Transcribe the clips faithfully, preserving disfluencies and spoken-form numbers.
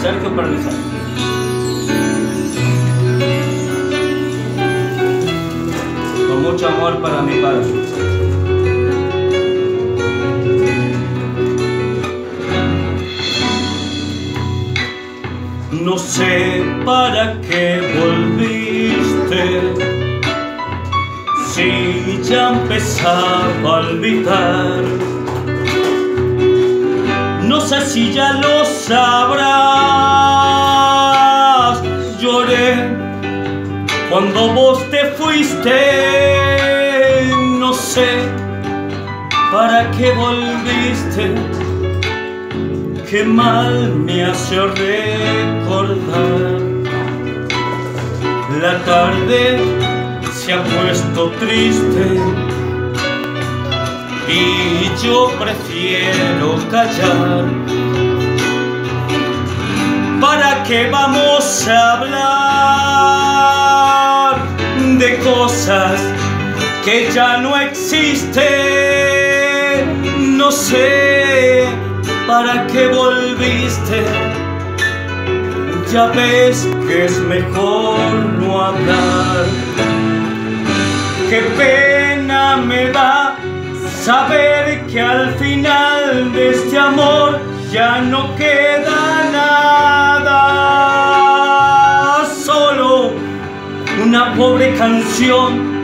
Sergio Perdiza. Con mucho amor para mi padre. No sé para qué volviste, si ya empezaba a olvidar. No sé si ya lo sabrás. Lloré cuando vos te fuiste. No sé para qué volviste. Qué mal me hace recordar. La tarde se ha puesto triste y yo prefiero callar. ¿Para qué vamos a hablar de cosas que ya no existen? No sé ¿para qué volviste? Ya ves que es mejor no hablar. Qué pena me da saber que al final de este amor ya no queda nada. Solo una pobre canción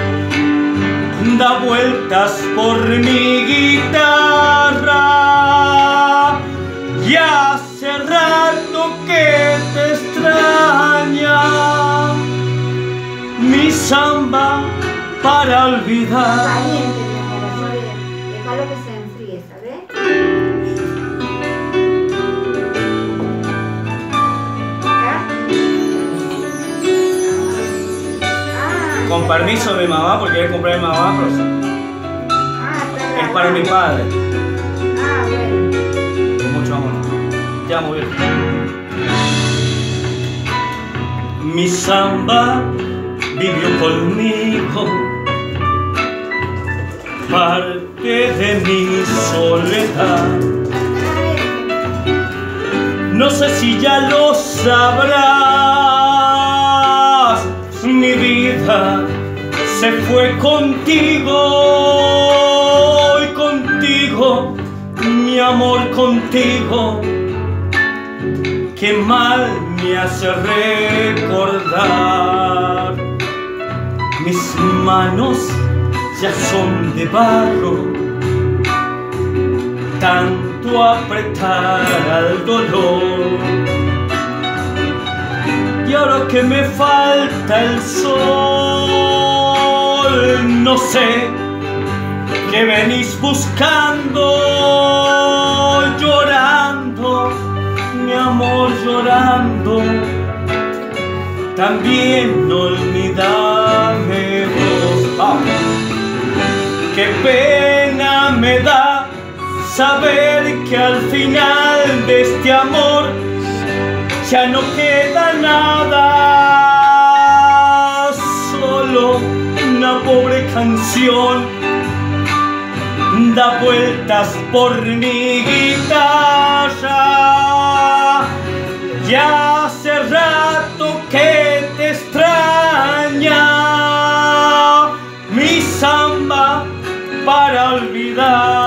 da vueltas por mi guitarra. Y hace rato que te extraña mi samba para olvidar. Caliente, mi amor, muy bien. Déjalo que se enfríe, ¿sabes? ¿Ah? Con permiso de mi mamá, porque quiere comprar mi mamá, pero Ah, es para mi padre. Ah, bueno. Con mucho amor. Te amo, bien. Mi samba vivió conmigo, parte de mi soledad. No sé si ya lo sabrás. Mi vida se fue contigo y contigo, mi amor, contigo. Qué mal me hace recordar. Mis manos ya son de barro, tanto apretar al dolor. Y ahora que me falta el sol, no sé qué venís buscando, llorando, mi amor, llorando. También olvídame vos. Ah. Qué pena me da saber que al final de este amor ya no queda nada. Solo una pobre canción da vueltas por mi guitarra. Ya hace rato que te extraña mi samba para olvidar.